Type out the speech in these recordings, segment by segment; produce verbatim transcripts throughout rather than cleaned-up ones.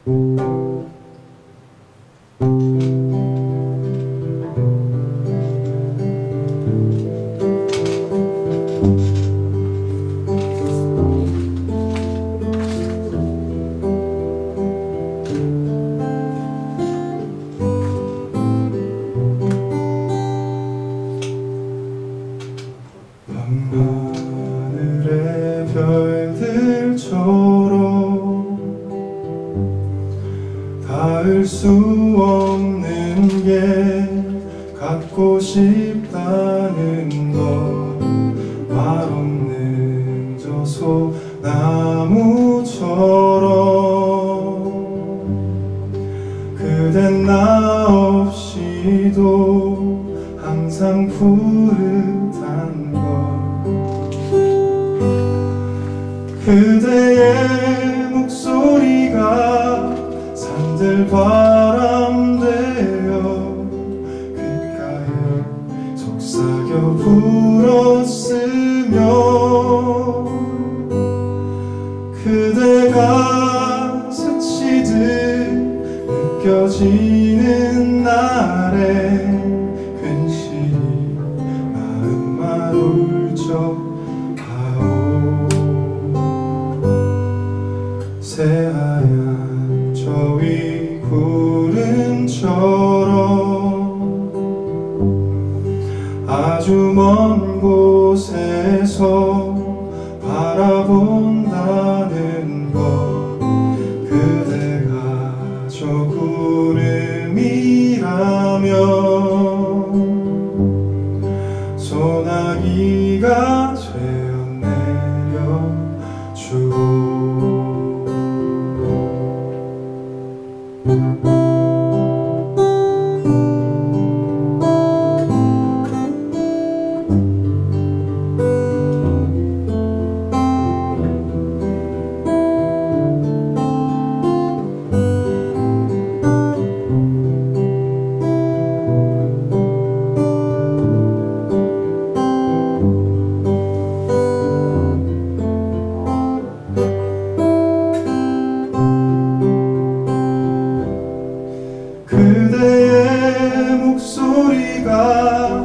밤하늘의 별들처럼 닿을 수 없는 게 갖고 싶다는 것, 말 없는 저 소나무처럼 그댄 나 없이도 항상 푸릇한 것, 그대의 목소리가 산들바람 되어 귓가에 속삭여 불었으며 그대가 스치듯 느껴지는 날에 괜시리 마음만 울적하오. 새하얀 저 위 구름처럼 아주 먼 곳에서 바라본다는 것, 그대가 저 구름이라면 소나기가 되어 내려주고 그대의 목소리가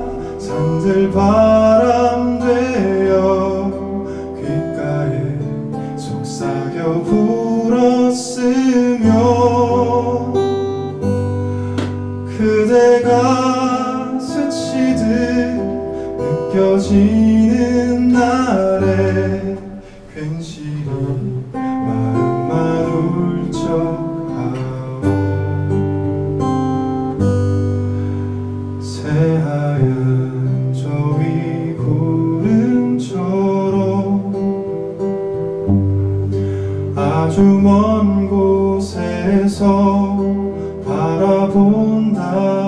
산들바람 되어 귓가에 속삭여 불었으며 그대가 스치듯 느껴지는 날에 괜시리 마음만 울적하오. 새하얀 저 위 구름처럼 아주 먼 곳에서 바라본다